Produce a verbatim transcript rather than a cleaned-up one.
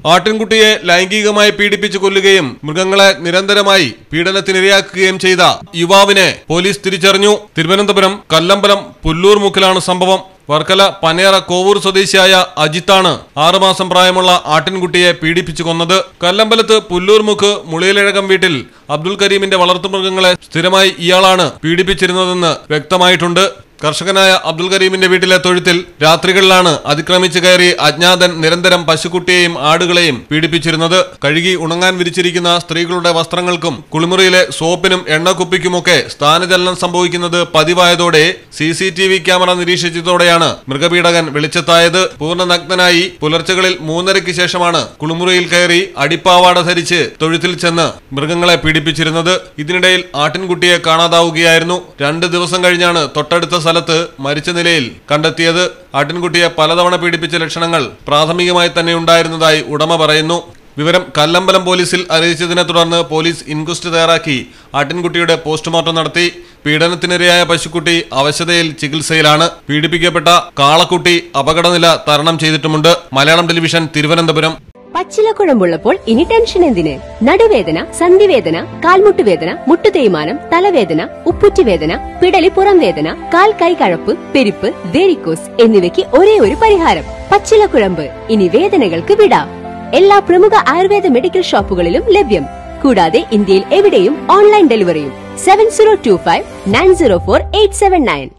ആട്ടിൻകുട്ടിയെ ലൈംഗികമായി പീഡിപ്പിച്ചു കൊല്ലുകയും മൃഗങ്ങളെ നിരന്തരമായി പീഡനത്തിനിരയാക്കുകയും ചെയ്ത യുവാവിനെ പോലീസ് തിരിച്ചറിഞ്ഞു. തിരുവനന്തപുരം കല്ലമ്പലം പുല്ലൂർമുക്കിലാണ് സംഭവം. വർക്കല പനയറ കോവൂർ സ്വദേശിയായ അജിത്താണ് ആറുമാസം പ്രായമുള്ള ആട്ടിൻകുട്ടിയെ പീഡിപ്പിച്ചു കൊന്നത്. കല്ലമ്പലത്ത് പുല്ലൂർമുക്ക് മുളിയിലഴകം വീട്ടിൽ അബ്ദുൽ കരീമിന്റെ വളർത്തുമൃഗങ്ങളെ സ്ഥിരമായി ഇയാളാണ് പീഡിപ്പിച്ചിരുന്നതെന്ന് വ്യക്തമായിട്ടുണ്ട്. കർഷകനായ അബ്ദുൽ കരീമിന്റെ വീട്ടിലെ തൊഴുത്തിൽ രാത്രികളിലാണ് അതിക്രമിച്ചു കയറി അജ്ഞാതൻ നിരന്തരം പശുക്കുട്ടിയെയും ആടുകളെയും പീഡിപ്പിച്ചിരുന്നത്. കഴുകി ഉണങ്ങാൻ വിരിച്ചിരിക്കുന്ന സ്ത്രീകളുടെ വസ്ത്രങ്ങൾക്കും കുളിമുറിയിലെ സോപ്പിനും എണ്ണക്കുപ്പിക്കുമൊക്കെ സ്ഥാനചലനം സംഭവിക്കുന്നത് പതിവായതോടെ C C T V camera നിരീക്ഷിച്ചതോടെയാണ് മൃഗപീഡകൻ വെളിച്ചത്തായത്. പൂർണ്ണനഗ്നനായി പുലർച്ചകളിൽ മൂന്നരയ്ക്ക് ശേഷമാണ് കുളിമുറിയിൽ കയറി അടിപ്പാവാട ധരിച്ച് തൊഴുത്തിൽ ചെന്ന് മൃഗങ്ങളെ പീഡിപ്പിച്ചിരുന്നത്. ഇതിനിടയിൽ ആട്ടിൻകുട്ടിയെ കാണാതാവുകയായിരുന്നു. രണ്ട് ദിവസം കഴിഞ്ഞാണ് തൊട്ടടുത്ത സ്ഥലത്ത് മരിച്ച നിലയിൽ കണ്ടെത്തിയത്. ആട്ടിൻകുട്ടിയെ പലതവണ പീഡിപ്പിച്ച ലക്ഷണങ്ങൾ പ്രാഥമികമായി തന്നെ ഉണ്ടായിരുന്നതായി ഉടമ പറയുന്നു. വിവരം കല്ലമ്പലം പോലീസിൽ അറിയിച്ചതിനെ തുടർന്ന് പോലീസ് ഇൻക്വസ്റ്റ് തയ്യാറാക്കി ആട്ടിൻകുട്ടിയുടെ പോസ്റ്റ്മോർട്ടം നടത്തി. പീഡനത്തിനിരയായ പശുക്കുട്ടി അവശതയിൽ ചികിത്സയിലാണ്. പീഡിപ്പിക്കപ്പെട്ട കാളക്കുട്ടി അപകടനില തരണം ചെയ്തിട്ടുമുണ്ട്. മലയാളം ടെലിവിഷൻ, തിരുവനന്തപുരം. പച്ചിലക്കുഴമ്പുള്ളപ്പോൾ ഇനി ടെൻഷൻ എന്തിന്? നടുവേദന, സന്ധിവേദന, കാൽമുട്ടുവേദന, മുട്ടുതേയ്മാനം, തലവേദന, ഉപ്പുറ്റിവേദന, പിടലി പുറം വേദന, കാൽ കൈ കഴപ്പ്, പെരിപ്പ്, വേരിക്കോസ് എന്നിവയ്ക്ക് ഒരേ ഒരു പരിഹാരം പച്ചിലക്കുഴമ്പ്. ഇനി വേദനകൾക്ക് വിടാം. എല്ലാ പ്രമുഖ ആയുർവേദ മെഡിക്കൽ ഷോപ്പുകളിലും ലഭ്യം. കൂടാതെ ഇന്ത്യയിൽ എവിടെയും ഓൺലൈൻ ഡെലിവറിയും. Seven zero two five nine zero four eight seven nine.